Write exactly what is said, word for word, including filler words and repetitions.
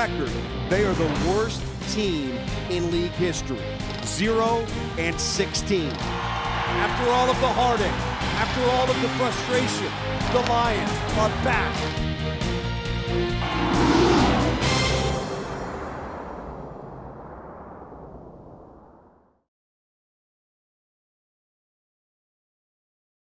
record, they are the worst team in league history. zero and sixteen. After all of the heartache, after all of the frustration, the Lions are back.